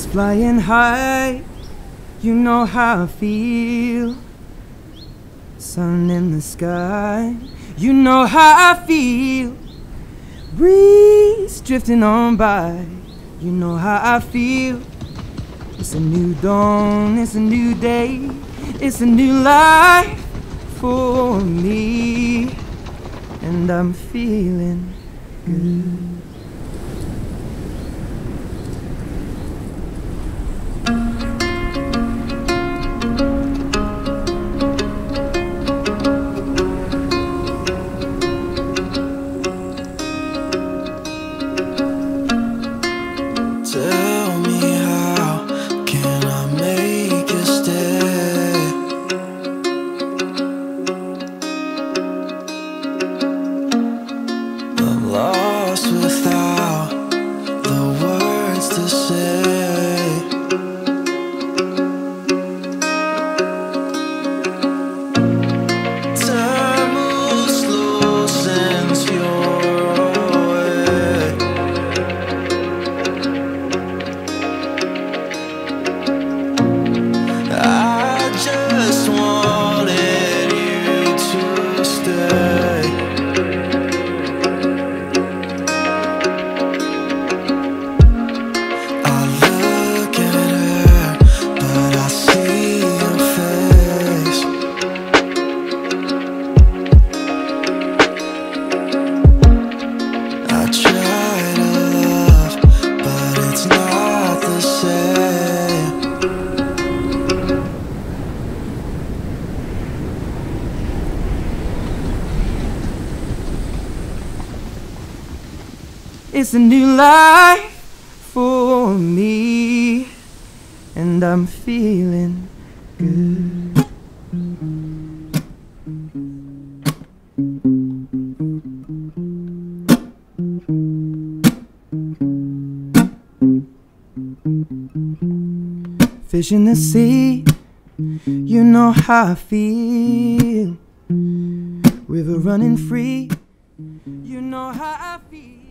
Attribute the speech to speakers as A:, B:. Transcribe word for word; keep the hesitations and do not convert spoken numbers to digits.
A: Birds flying high, you know how I feel. Sun in the sky, you know how I feel. Breeze drifting on by, you know how I feel. It's a new dawn, it's a new day, it's a new life for me, and I'm feeling good.
B: Tell me, how can I make you stay? I'm lost without the words to say. Time moves slow since you're away. I just wanted you to stay. I look at her, but I see your face. I try to love, but it's not the same.
A: It's a new life for me, and I'm feeling good. Fish in the sea, you know how I feel. River running free, you know how I feel.